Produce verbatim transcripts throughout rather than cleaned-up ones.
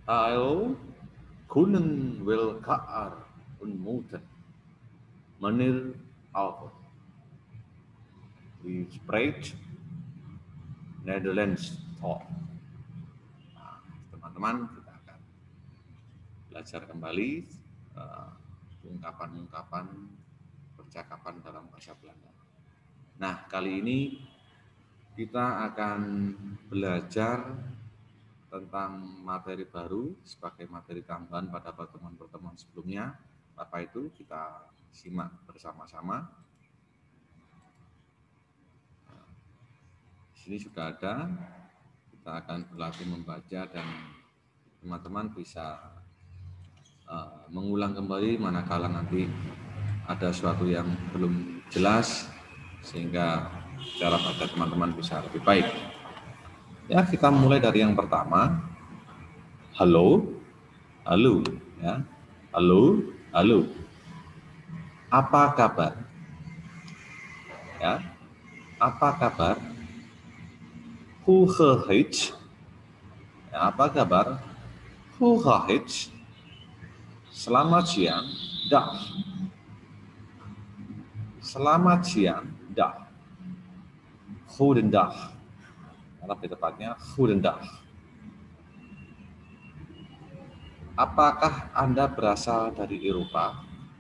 Al kunnen wel elkaar ontmoeten. Meneer Albert, die spreekt Nederlands talk. Nah, teman-teman, kita akan belajar kembali uh, ungkapan-ungkapan percakapan dalam bahasa Belanda. Nah, kali ini kita akan belajar tentang materi baru sebagai materi tambahan pada pertemuan-pertemuan sebelumnya. Apa itu? Kita simak bersama-sama. Di sini sudah ada. Kita akan berlatih membaca dan teman-teman bisa uh, mengulang kembali manakala nanti ada sesuatu yang belum jelas sehingga cara baca teman-teman bisa lebih baik. Ya, kita mulai dari yang pertama. Halo, halo, ya. Halo, halo. Apa kabar? Ya, apa kabar? Hoe gaat? Ya, apa kabar? Hoe gaat? Selamat siang, dag. Selamat siang, dag. Goedendag. Lebih tepatnya, goedendag. Apakah Anda berasal dari Eropa?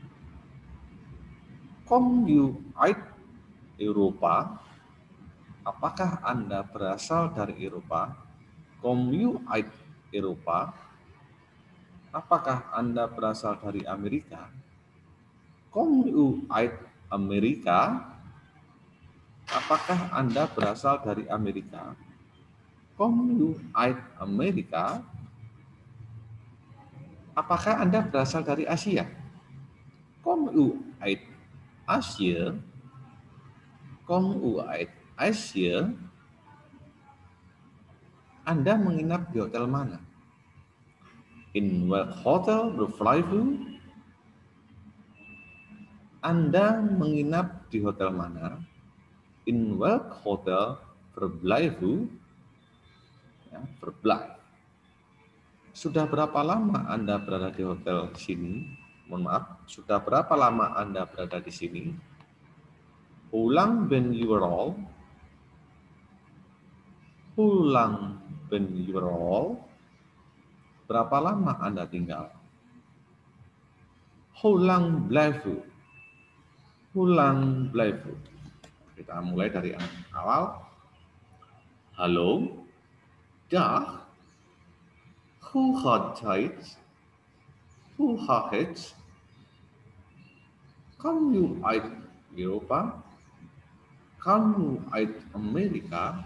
Kom u uit Eropa? Apakah Anda berasal dari Eropa? Kom u uit Eropa? Apakah Anda berasal dari Amerika? Kom u uit Amerika? Apakah Anda berasal dari Amerika? Kom u uit Amerika? Apakah Anda berasal dari Asia? Kom u uit Asia? Kom u uit Asia? Anda menginap di hotel mana? In welk hotel verblijf u? Anda menginap di hotel mana? In welk hotel verblijf u? Ya, verblijf. Sudah berapa lama Anda berada di hotel sini? Mohon maaf, sudah berapa lama Anda berada di sini? Hoe lang ben je er al? Hoe lang ben je er al? Berapa lama Anda tinggal? Hoe lang blijf u? Hoe lang blijf u? Kita mulai dari yang awal. Halo, dag. Hoe gaat het? Hoe gaat het? Kom u uit Europa? Kom u uit Amerika?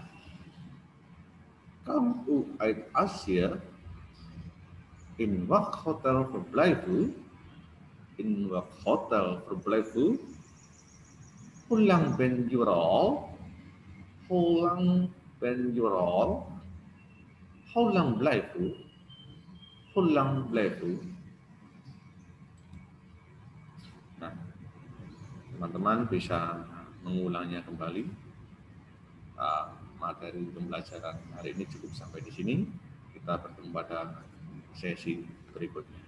Kom u uit Azië? In welk hotel verblijf u? In welk hotel verblijf u? Hoe lang ben je er al? Hoe lang ben je er al? Hoe lang blijf u? Hoe lang blijf u? Nah, teman-teman bisa mengulangnya kembali. Uh, materi pembelajaran hari ini cukup sampai di sini. Kita bertemu pada sesi berikutnya.